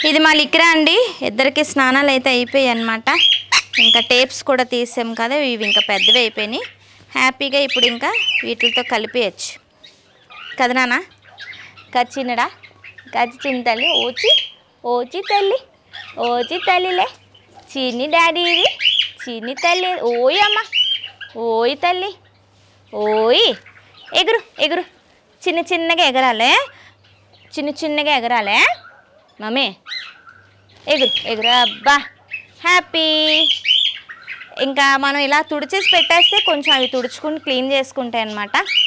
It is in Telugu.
ఇది మా లిక్రా అండి. ఇద్దరికి స్నానాలు అయితే అయిపోయాయి అన్నమాట. ఇంకా టేప్స్ కూడా తీసాం కదా, ఇవి ఇంకా పెద్దవి అయిపోయినాయి. హ్యాపీగా ఇప్పుడు ఇంకా వీటితో కలిపేయచ్చు కదా నాన్న. చిన్నడా చిన్న తల్లి ఓచి తల్లిలే చిన్ని డాడీ ఇది చిన్ని తల్లి. ఓయ్ అమ్మ ఓయ్ తల్లి ఓయ్. ఎగురు చిన్నగా ఎగరాలే మమ్మీ. ఎగురు అబ్బా హ్యాపీ. ఇంకా మనం ఇలా తుడిచేసి పెట్టేస్తే కొంచెం అవి తుడుచుకుని క్లీన్ చేసుకుంటాయి అన్నమాట.